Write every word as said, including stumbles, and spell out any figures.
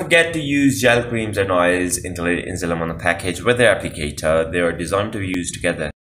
Forget to use gel creams and oils in the in Zilamon package with the applicator. They are designed to be used together.